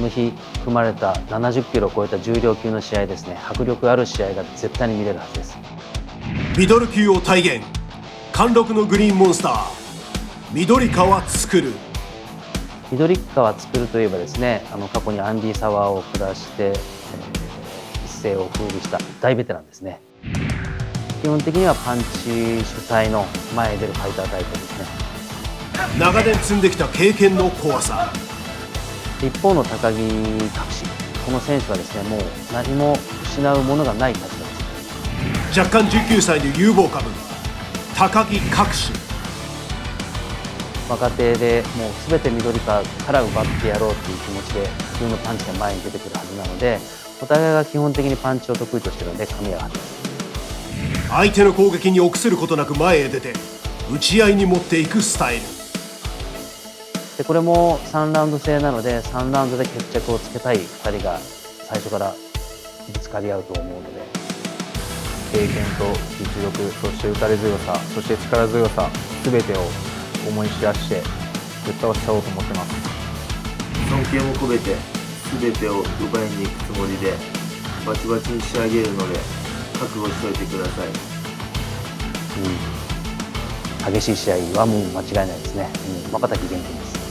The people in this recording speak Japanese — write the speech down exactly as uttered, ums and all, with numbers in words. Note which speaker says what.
Speaker 1: の日組まれたななじゅっキロを超えた重量級の試合ですね、迫力ある試合が絶対に見れるはずです。
Speaker 2: ミドル級を体現、貫禄のグリーンモンスター、緑川創。
Speaker 1: 緑川創といえばですね、あの過去にアンディ・サワーを下して、えー、一世を風靡した大ベテランですね。基本的にはパンチ主体の前へ出るファイタータイプですね。
Speaker 2: 長年積んできた経験の怖さ。
Speaker 1: 一方の高木隠し、この選手はですね、もう何も失うものがない立場です。
Speaker 2: 若干じゅうきゅうさいの有望株、高木隠し。
Speaker 1: 若手でもう全て緑川から奪ってやろうという気持ちで普通のパンチが前に出てくるはずなので、お互いが基本的にパンチを得意としているので噛み合うはずです。
Speaker 2: 相手の攻撃に臆することなく前へ出て打ち合いに持っていくスタイル
Speaker 1: で、これもさんラウンド制なので、さんラウンドで決着をつけたいふたりが最初からぶつかり合うと思うので、
Speaker 3: 経験と実力、そして打たれ強さ、そして力強さ、全てを思い知らしてぶっ倒しちゃおうと思ってます。
Speaker 4: 尊敬も込めて全てを奪いに行くつもりでバチバチに仕上げるので覚悟しておいてください。
Speaker 1: うん、激しい試合はもう間違いないですね。うん、若滝元気です。